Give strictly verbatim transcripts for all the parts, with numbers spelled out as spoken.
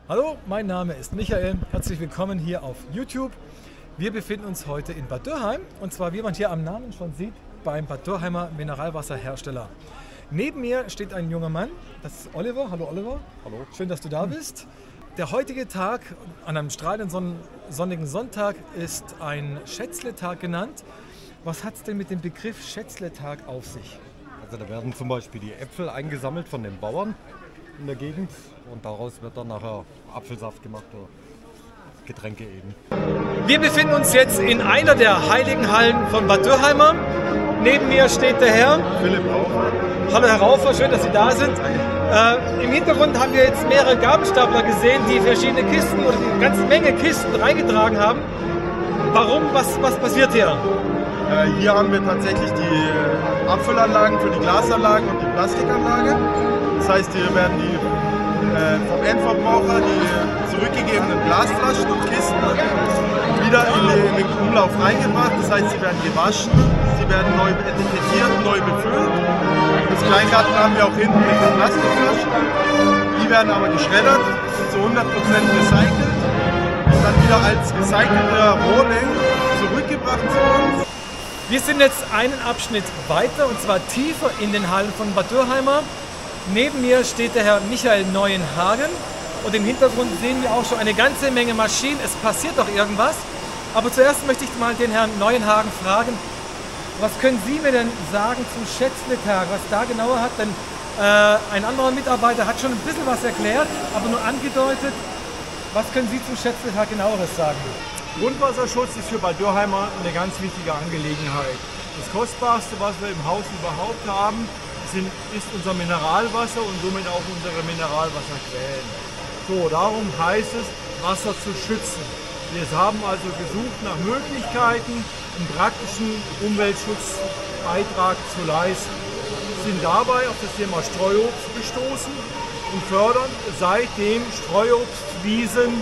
Hallo, mein Name ist Michael. Herzlich willkommen hier auf YouTube. Wir befinden uns heute in Bad Dürrheim und zwar, wie man hier am Namen schon sieht, beim Bad Dürrheimer Mineralwasserhersteller. Neben mir steht ein junger Mann, das ist Oliver. Hallo Oliver. Hallo. Schön, dass du da bist. Der heutige Tag an einem strahlenden sonnigen Sonntag ist ein Schätzle-Tag genannt. Was hat es denn mit dem Begriff Schätzle-Tag auf sich? Also da werden zum Beispiel die Äpfel eingesammelt von den Bauern in der Gegend und daraus wird dann nachher Apfelsaft gemacht oder Getränke eben. Wir befinden uns jetzt in einer der heiligen Hallen von Bad Dürrheimer. Neben mir steht der Herr Philipp Raufer. Hallo Herr Raufer, schön, dass Sie da sind. Äh, Im Hintergrund haben wir jetzt mehrere Gabelstapler gesehen, die verschiedene Kisten oder eine ganze Menge Kisten reingetragen haben. Warum? Was, was passiert hier? Äh, hier haben wir tatsächlich die Abfüllanlagen für die Glasanlagen und die Plastikanlage. Das heißt, hier werden die äh, vom Endverbraucher die zurückgegebenen Glasflaschen und Kisten wieder in, die, in den Umlauf reingebracht. Das heißt, sie werden gewaschen, sie werden neu etikettiert, neu befüllt. Das Kleingarten haben wir auch hinten mit den Plastikflaschen. Die werden aber geschreddert, zu hundert Prozent recycelt und dann wieder als recycelter Rohling zurückgebracht zu uns. Wir sind jetzt einen Abschnitt weiter und zwar tiefer in den Hallen von Bad Dürrheimer. Neben mir steht der Herr Michael Neuenhagen und im Hintergrund sehen wir auch schon eine ganze Menge Maschinen. Es passiert doch irgendwas. Aber zuerst möchte ich mal den Herrn Neuenhagen fragen, was können Sie mir denn sagen zum Schätzle-Tag, was da genauer hat? Denn äh, ein anderer Mitarbeiter hat schon ein bisschen was erklärt, aber nur angedeutet. Was können Sie zum Schätzle-Tag genaueres sagen? Grundwasserschutz ist für Bad Dürrheimer eine ganz wichtige Angelegenheit. Das Kostbarste, was wir im Haus überhaupt haben, sind, ist unser Mineralwasser und somit auch unsere Mineralwasserquellen. So, darum heißt es, Wasser zu schützen. Wir haben also gesucht nach Möglichkeiten, einen praktischen Umweltschutzbeitrag zu leisten. Sind dabei auf das Thema Streuobst gestoßen und fördern seitdem Streuobstwiesen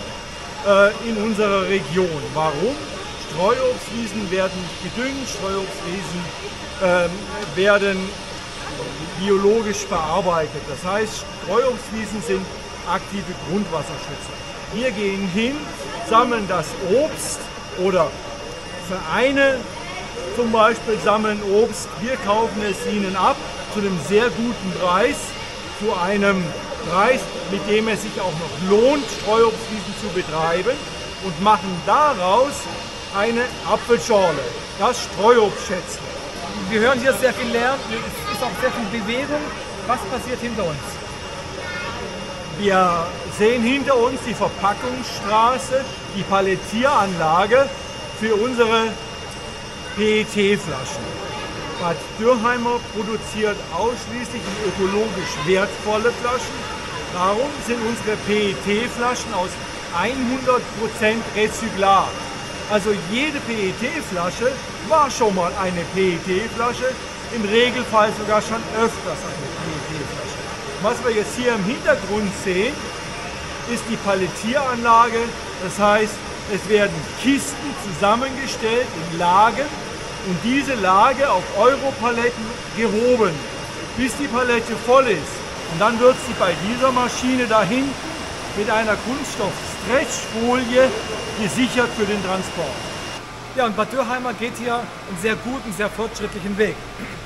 in unserer Region. Warum? Streuobstwiesen werden gedüngt, Streuobstwiesen äh, werden biologisch bearbeitet. Das heißt, Streuobstwiesen sind aktive Grundwasserschützer. Wir gehen hin, sammeln das Obst oder Vereine zum Beispiel sammeln Obst. Wir kaufen es ihnen ab zu einem sehr guten Preis, zu einem Preis, mit dem es sich auch noch lohnt, Streuobstwiesen zu betreiben und machen daraus eine Apfelschorle, das Streuobstschätzle. Wir hören hier sehr viel Lärm, es ist auch sehr viel Bewegung. Was passiert hinter uns? Wir sehen hinter uns die Verpackungsstraße, die Palettieranlage für unsere P E T-Flaschen. Bad Dürrheimer produziert ausschließlich ökologisch wertvolle Flaschen. Darum sind unsere P E T-Flaschen aus hundert Prozent Rezyklat. Also jede P E T-Flasche war schon mal eine P E T-Flasche, im Regelfall sogar schon öfters eine P E T-Flasche. Was wir jetzt hier im Hintergrund sehen, ist die Palettieranlage. Das heißt, es werden Kisten zusammengestellt in Lagen und diese Lage auf Europaletten gehoben, bis die Palette voll ist. Und dann wird sie bei dieser Maschine da hinten mit einer Kunststoff-Stretchfolie gesichert für den Transport. Ja, und Bad Dürrheimer geht hier einen sehr guten, sehr fortschrittlichen Weg.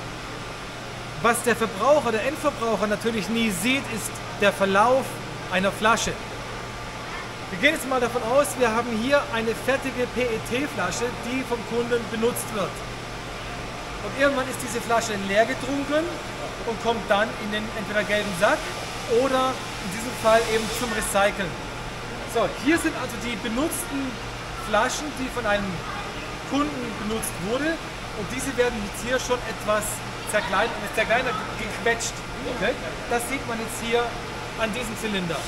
Was der Verbraucher, der Endverbraucher natürlich nie sieht, ist der Verlauf einer Flasche. Wir gehen jetzt mal davon aus, wir haben hier eine fertige P E T-Flasche, die vom Kunden benutzt wird. Und irgendwann ist diese Flasche leer getrunken und kommt dann in den entweder gelben Sack oder in diesem Fall eben zum Recyceln. So, hier sind also die benutzten Flaschen, die von einem Kunden benutzt wurde und diese werden jetzt hier schon etwas zerkleinert, zerkleinert gequetscht. Okay? Das sieht man jetzt hier an diesem Zylinder.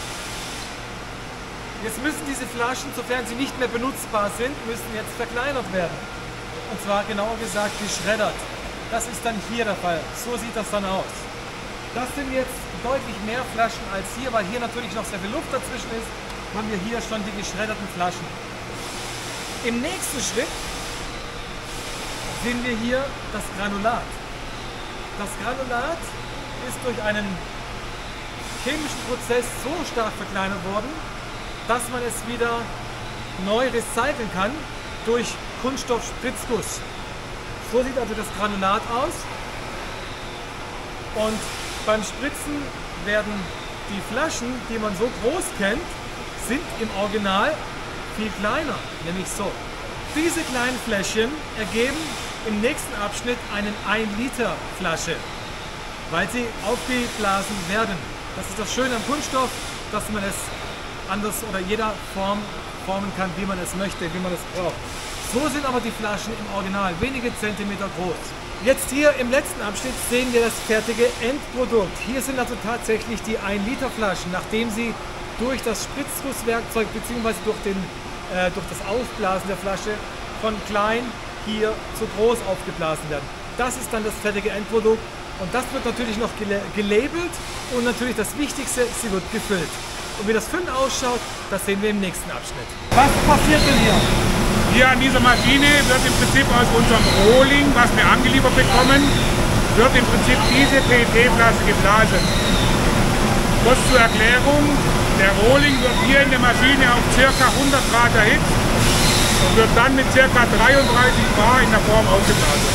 Jetzt müssen diese Flaschen, sofern sie nicht mehr benutzbar sind, müssen jetzt verkleinert werden. Und zwar genauer gesagt geschreddert. Das ist dann hier der Fall. So sieht das dann aus. Das sind jetzt deutlich mehr Flaschen als hier, weil hier natürlich noch sehr viel Luft dazwischen ist, haben wir hier schon die geschredderten Flaschen. Im nächsten Schritt sehen wir hier das Granulat. Das Granulat ist durch einen chemischen Prozess so stark verkleinert worden, dass man es wieder neu recyceln kann durch Kunststoffspritzguss. So sieht also das Granulat aus. Und beim Spritzen werden die Flaschen, die man so groß kennt, sind im Original viel kleiner, nämlich so. Diese kleinen Fläschchen ergeben im nächsten Abschnitt eine ein Liter Flasche, weil sie aufgeblasen werden. Das ist das Schöne am Kunststoff, dass man es anders oder jeder Form formen kann, wie man es möchte, wie man es braucht. So sind aber die Flaschen im Original wenige Zentimeter groß. Jetzt hier im letzten Abschnitt sehen wir das fertige Endprodukt. Hier sind also tatsächlich die ein Liter Flaschen, nachdem sie durch das Spritzgusswerkzeug bzw. durch, den, äh, durch das Aufblasen der Flasche von klein hier zu groß aufgeblasen werden. Das ist dann das fertige Endprodukt und das wird natürlich noch gele gelabelt und natürlich das Wichtigste, sie wird gefüllt. Und wie das Füllen ausschaut, das sehen wir im nächsten Abschnitt. Was passiert denn hier? Hier an dieser Maschine wird im Prinzip aus unserem Rohling, was wir angeliefert bekommen, wird im Prinzip diese P E T-Flasche geblasen. Kurz zur Erklärung, der Rohling wird hier in der Maschine auf ca. hundert Grad erhitzt und wird dann mit ca. dreiunddreißig Bar in der Form ausgeblasen.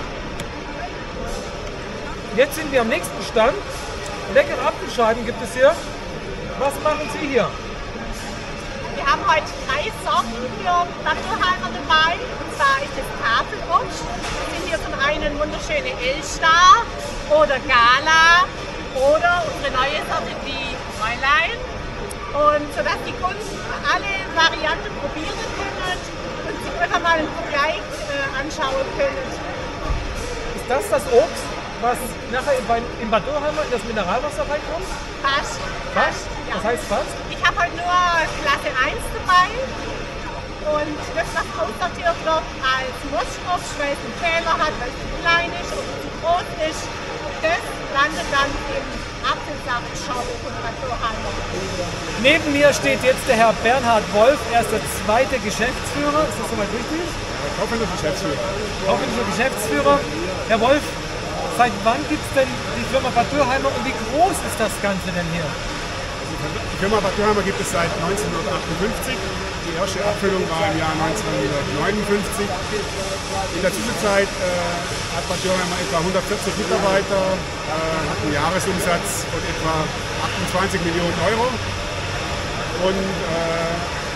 Jetzt sind wir am nächsten Stand. Leckere Apfelscheiben gibt es hier. Was machen Sie hier? Wir haben heute drei Sorten für Naturheimer dabei. Und zwar ist das Tafelrutsch. Das sind hier zum einen wunderschöne Elstar oder Gala oder unsere neue Sorte, die Fräulein. Und sodass die Kunden alle Varianten probieren können und sich einfach mal einen Vergleich äh, anschauen können. Ist das das Obst, was nachher in Bad Dürrheimer in das Mineralwasser reinkommt? Fast. Fast? Ja. Das heißt fast? Ich habe heute nur Klasse eins dabei. Und das, was aussortiert wird als Moststoff, weil es einen Fehler hat, weil es zu klein ist oder zu groß ist, das landet dann im Apfelsaftshop von Bad Dürrheimer. Neben mir steht jetzt der Herr Bernhard Wolf. Er ist der zweite Geschäftsführer. Ist das soweit richtig? Ja, kaufmännischer Geschäftsführer. Kaufmännischer Geschäftsführer. Herr Wolf, seit wann gibt es denn die Firma Bad Dürrheimer und wie groß ist das Ganze denn hier? Die Firma Bad Dürrheimer gibt es seit neunzehnhundertachtundfünfzig. Die erste Abfüllung war im Jahr neunzehnhundertneunundfünfzig. In der Zwischenzeit äh, hat Bad Dürrheimer etwa hundertvierzig Mitarbeiter, äh, hat einen Jahresumsatz von etwa achtundzwanzig Millionen Euro und äh,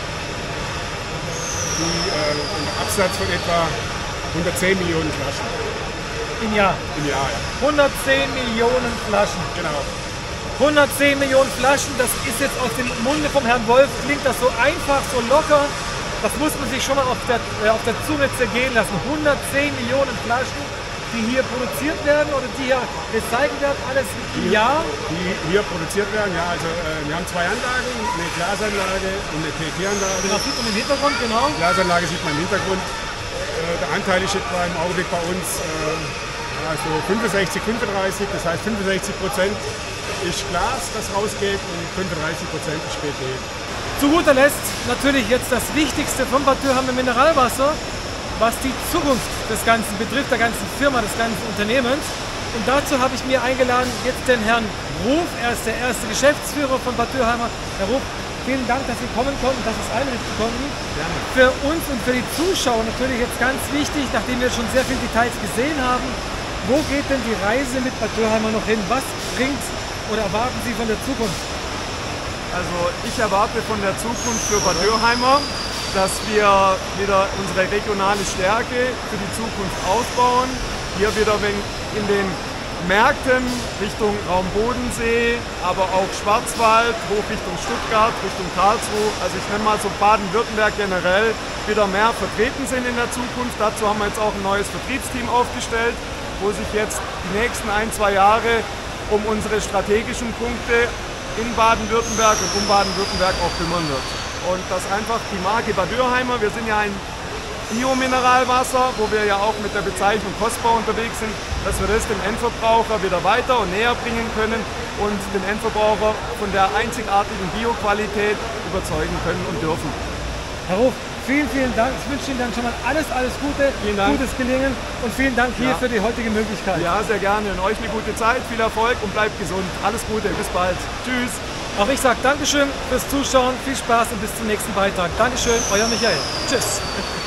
die, äh, einen Absatz von etwa hundertzehn Millionen Flaschen. Im Jahr? Im Jahr, ja. hundertzehn Millionen Flaschen. Genau. hundertzehn Millionen Flaschen, das ist jetzt aus dem Munde vom Herrn Wolf, klingt das so einfach, so locker. Das muss man sich schon mal auf der, äh, auf der Zunge zergehen lassen. hundertzehn Millionen Flaschen, die hier produziert werden oder die hier recycelt werden, alles im Die, Jahr. die hier produziert werden, ja, also äh, wir haben zwei Anlagen, eine Glasanlage und eine P E T-Anlage. Das sieht man im Hintergrund, genau. Die Glasanlage sieht man im Hintergrund. Äh, der Anteil ist etwa im Augenblick bei uns äh, also fünfundsechzig, fünfunddreißig, das heißt fünfundsechzig Prozent ist Glas, das rausgeht und fünfunddreißig Prozent ist P E T. Zu guter Letzt natürlich jetzt das Wichtigste vom Bad Dürrheimer Mineralwasser, was die Zukunft des Ganzen betrifft, der ganzen Firma, des ganzen Unternehmens. Und dazu habe ich mir eingeladen jetzt den Herrn Ruf, er ist der erste Geschäftsführer von Bad Dürrheimer. Herr Ruf, vielen Dank, dass Sie kommen konnten, dass Sie es einrichten konnten. Gerne. Für uns und für die Zuschauer natürlich jetzt ganz wichtig, nachdem wir schon sehr viele Details gesehen haben, wo geht denn die Reise mit Bad Dürrheimer noch hin? Was bringt oder erwarten Sie von der Zukunft? Also ich erwarte von der Zukunft für Bad Dürrheimer, dass wir wieder unsere regionale Stärke für die Zukunft ausbauen. Hier wieder in den Märkten Richtung Raum Bodensee, aber auch Schwarzwald, hoch Richtung Stuttgart, Richtung Karlsruhe. Also ich nenne mal so Baden-Württemberg generell wieder mehr vertreten sind in der Zukunft. Dazu haben wir jetzt auch ein neues Vertriebsteam aufgestellt, wo sich jetzt die nächsten ein, zwei Jahre um unsere strategischen Punkte in Baden-Württemberg und um Baden-Württemberg auch kümmern wird. Und das einfach die Marke Bad Dürrheimer, wir sind ja ein Bio-Mineralwasser, wo wir ja auch mit der Bezeichnung kostbar unterwegs sind, dass wir das dem Endverbraucher wieder weiter und näher bringen können und den Endverbraucher von der einzigartigen Bio-Qualität überzeugen können und dürfen. Herr Ruf, vielen, vielen Dank. Ich wünsche Ihnen dann schon mal alles, alles Gute, gutes Gelingen und vielen Dank hier Ja. für die heutige Möglichkeit. Ja, sehr gerne. Und euch eine gute Zeit, viel Erfolg und bleibt gesund. Alles Gute, bis bald. Tschüss. Auch ich sage Dankeschön fürs Zuschauen, viel Spaß und bis zum nächsten Beitrag. Dankeschön, euer Michael. Tschüss.